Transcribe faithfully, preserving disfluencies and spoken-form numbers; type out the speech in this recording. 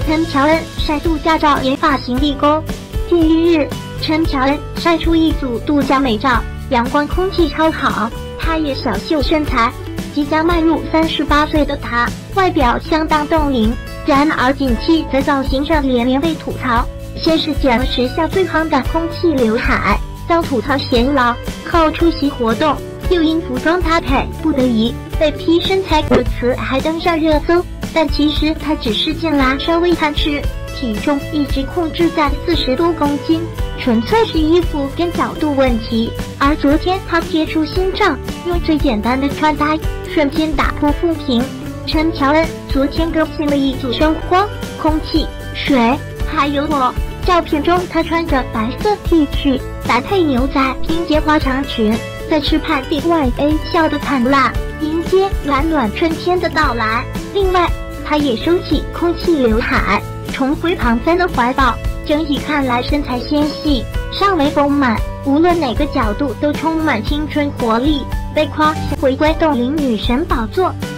陈乔恩晒度假照研发型地沟。近一日，陈乔恩晒出一组度假美照，阳光空气超好，她也小秀身材。即将迈入三十八岁的她，外表相当冻龄。然而近期在造型上连连被吐槽，先是剪了时下最夯的空气刘海，遭吐槽显老；后出席活动，又因服装搭配不得已，被批身材骨词还登上热搜。但其实她只是近来稍微贪吃，体重一直控制在四十多公斤，纯粹是衣服跟角度问题。而昨天她贴出新照，用最简单的穿搭，瞬间打破负评。陈乔恩昨天更新了一组生活、空气、水还有我。照片中她穿着白色 T 恤，搭配牛仔拼接花长裙，在池畔地外 A 笑得灿烂，迎接暖暖春天的到来。另外，她也收起空气刘海，重回庞森的怀抱，整体看来身材纤细，尚未丰满，无论哪个角度都充满青春活力，被夸回归冻龄女神宝座。